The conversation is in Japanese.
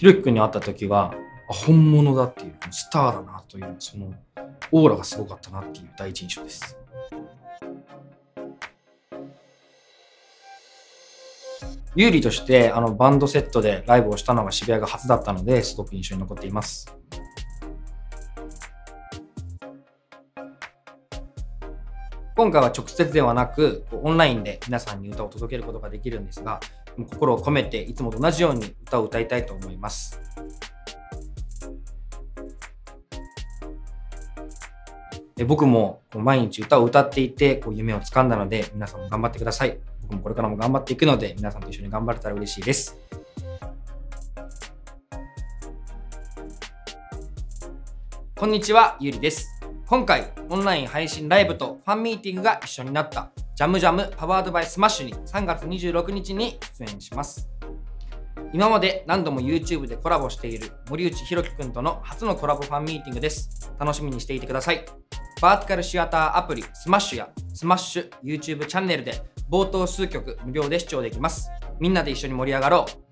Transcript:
ひろきくんに会った時は、本物だっていう、スターだなという、そのオーラがすごかったなっていう第一印象です。有利としてバンドセットでライブをしたのが渋谷が初だったので、すごく印象に残っています。今回は直接ではなく、オンラインで皆さんに歌を届けることができるんですが、心を込めていつもと同じように歌を歌いたいと思います。僕も毎日歌を歌っていて夢をつかんだので、皆さんも頑張ってください。僕もこれからも頑張っていくので、皆さんと一緒に頑張れたら嬉しいです。こんにちは、ゆりです。今回オンライン配信ライブとファンミーティングが一緒になったジャムジャムパワードバイスマッシュに3月26日に出演します。今まで何度も YouTube でコラボしている森内ひろきくんとの初のコラボファンミーティングです。楽しみにしていてください。バーティカルシアターアプリスマッシュやスマッシュ YouTube チャンネルで冒頭数曲無料で視聴できます。みんなで一緒に盛り上がろう。